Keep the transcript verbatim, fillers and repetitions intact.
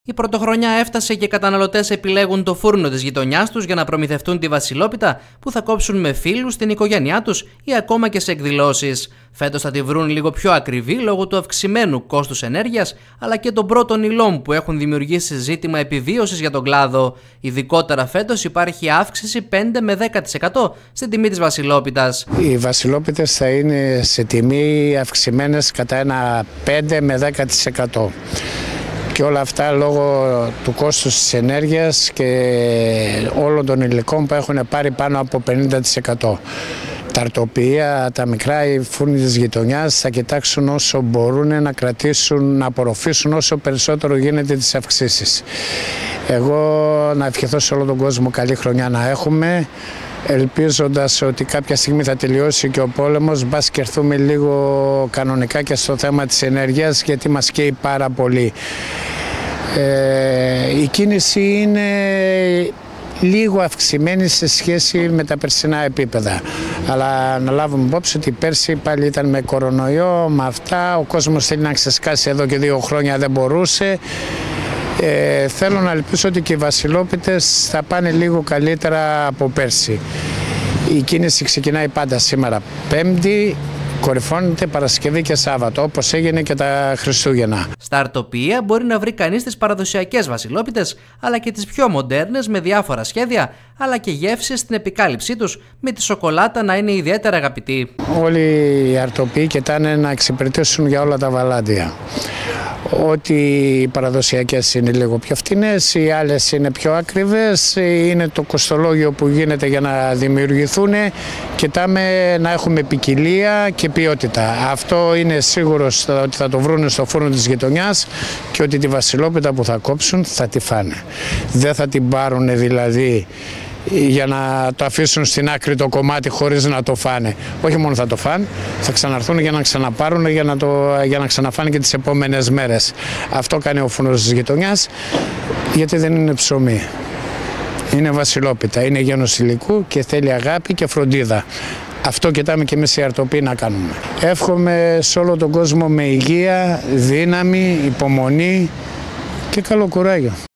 Η πρωτοχρονιά έφτασε και οι καταναλωτές επιλέγουν το φούρνο της γειτονιάς τους για να προμηθευτούν τη βασιλόπιτα που θα κόψουν με φίλους, την οικογένειά τους ή ακόμα και σε εκδηλώσεις. Φέτος θα τη βρουν λίγο πιο ακριβή λόγω του αυξημένου κόστους ενέργειας αλλά και των πρώτων υλών που έχουν δημιουργήσει ζήτημα επιβίωσης για τον κλάδο. Ειδικότερα φέτος υπάρχει αύξηση πέντε με δέκα τοις εκατό στην τιμή της βασιλόπιτας. Οι βασιλόπιτες θα είναι σε τιμή αυξημένες κατά ένα πέντε με δέκα τοις εκατό. Και όλα αυτά λόγω του κόστους της ενέργειας και όλων των υλικών που έχουν πάρει πάνω από πενήντα τοις εκατό. Τα αρτοποιεία, τα μικρά, οι φούρνοι της γειτονιάς θα κοιτάξουν όσο μπορούν να κρατήσουν, να απορροφήσουν όσο περισσότερο γίνεται τις αυξήσεις. Εγώ να ευχηθώ σε όλο τον κόσμο καλή χρονιά να έχουμε, ελπίζοντας ότι κάποια στιγμή θα τελειώσει και ο πόλεμος, μπας και έρθουμε λίγο κανονικά και στο θέμα της ενέργειας, γιατί μας καίει πάρα πολύ. Ε, η κίνηση είναι λίγο αυξημένη σε σχέση με τα περσινά επίπεδα. Αλλά να λάβουμε υπόψη ότι πέρσι πάλι ήταν με κορονοϊό, με αυτά, ο κόσμος θέλει να ξεσκάσει εδώ και δύο χρόνια, δεν μπορούσε. Ε, θέλω να ελπίσω ότι και οι βασιλόπιτες θα πάνε λίγο καλύτερα από πέρσι. Η κίνηση ξεκινάει πάντα σήμερα Πέμπτη, κορυφώνεται Παρασκευή και Σάββατο, όπως έγινε και τα Χριστούγεννα. Στα αρτοποιεία μπορεί να βρει κανείς τις παραδοσιακές βασιλόπιτες, αλλά και τις πιο μοντέρνες με διάφορα σχέδια, αλλά και γεύσεις στην επικάλυψή τους, με τη σοκολάτα να είναι ιδιαίτερα αγαπητή. Όλοι οι αρτοποιοί κοιτάνε να εξυπηρετήσουν για όλα τα βαλάντια. Ότι οι παραδοσιακές είναι λίγο πιο φτηνές, οι άλλες είναι πιο ακριβές, είναι το κοστολόγιο που γίνεται για να δημιουργηθούν. Κοιτάμε να έχουμε ποικιλία και ποιότητα. Αυτό είναι σίγουρο ότι θα το βρουν στο φούρνο της γειτονιάς και ότι τη βασιλόπιτα που θα κόψουν θα τη φάνε. Δεν θα την πάρουν δηλαδή για να το αφήσουν στην άκρη το κομμάτι χωρίς να το φάνε. Όχι μόνο θα το φάνε, θα ξαναρθούν για να ξαναπάρουν, για να, το, για να ξαναφάνε και τις επόμενες μέρες. Αυτό κάνει ο φούρνος της γειτονιάς, γιατί δεν είναι ψωμί. Είναι βασιλόπιτα, είναι γένος υλικού και θέλει αγάπη και φροντίδα. Αυτό κοιτάμε και εμείς οι αρτοποιοί να κάνουμε. Εύχομαι σε όλο τον κόσμο με υγεία, δύναμη, υπομονή και καλό κουράγιο.